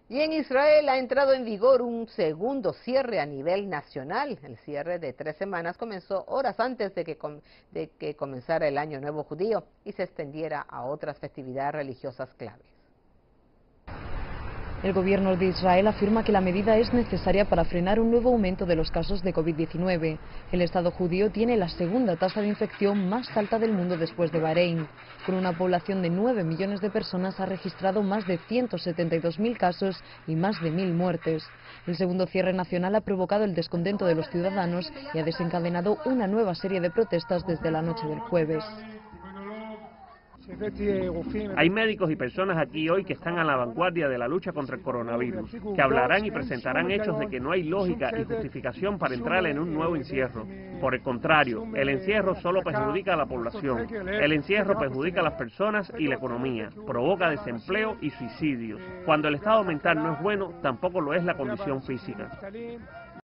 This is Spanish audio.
Y en Israel ha entrado en vigor un segundo cierre a nivel nacional. El cierre de 3 semanas comenzó horas antes de que comenzara el Año Nuevo Judío y se extendiera a otras festividades religiosas claves. El gobierno de Israel afirma que la medida es necesaria para frenar un nuevo aumento de los casos de COVID-19. El Estado judío tiene la segunda tasa de infección más alta del mundo después de Bahrein. Con una población de 9 millones de personas ha registrado más de 172.000 casos y más de 1.000 muertes. El segundo cierre nacional ha provocado el descontento de los ciudadanos y ha desencadenado una nueva serie de protestas desde la noche del jueves. Hay médicos y personas aquí hoy que están a la vanguardia de la lucha contra el coronavirus, que hablarán y presentarán hechos de que no hay lógica y justificación para entrar en un nuevo encierro. Por el contrario, el encierro solo perjudica a la población. El encierro perjudica a las personas y la economía, provoca desempleo y suicidios. Cuando el estado mental no es bueno, tampoco lo es la condición física.